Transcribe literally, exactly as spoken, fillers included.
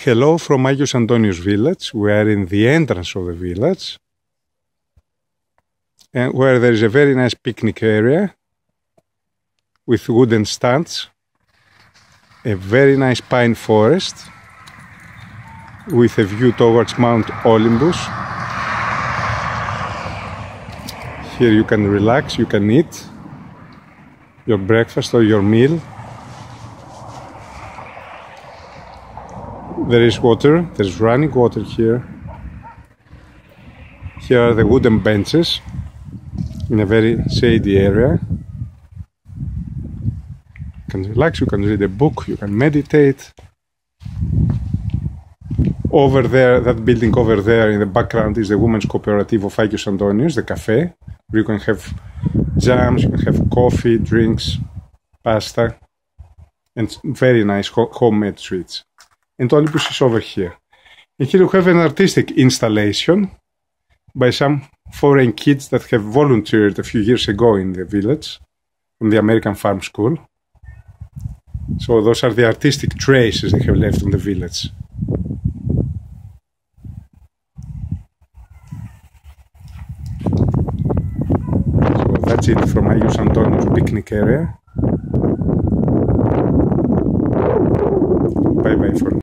Hello from Agios Antonios village. We are in the entrance of the village, and where there is a very nice picnic area with wooden stands, a very nice pine forest with a view towards Mount Olympus. Here you can relax, you can eat your breakfast or your meal. There is water, there is running water here. Here are the wooden benches in a very shady area. You can relax, you can read a book, you can meditate. Over there, that building over there in the background is the Women's Cooperative of Agios Antonios, the cafe, where you can have jams, you can have coffee, drinks, pasta, and very nice homemade sweets. And Olympus is over here. And here you have an artistic installation by some foreign kids that have volunteered a few years ago in the village from the American Farm School. So those are the artistic traces they have left on the village. So that's it from Agios Antonios picnic area. Bye bye for now.